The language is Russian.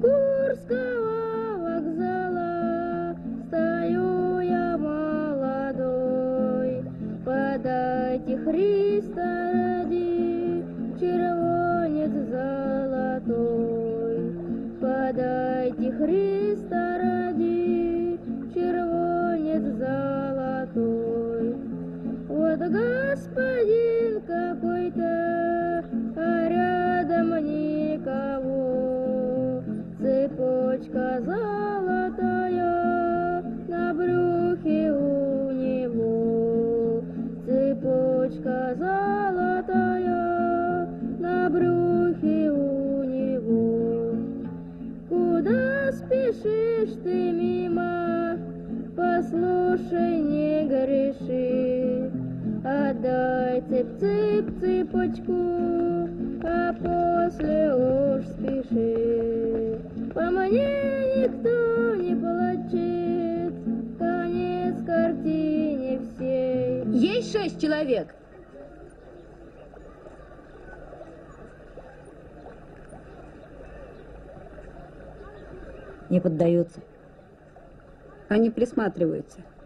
Курского вокзала стою я молодой. Подайте Христа ради червонец золотой. Подайте Христа ради червонец золотой. Вот господин какой-то, а рядом никого. Цепочка золотая на брюхе у него. Цепочка золотая на брюхе у него. Куда спешишь ты мимо? Послушай, не греши. Отдай цепочку, а после уж спеши. По мне никто не плачет, конец картине всей. Есть 6 человек. Не поддаются. Они присматриваются.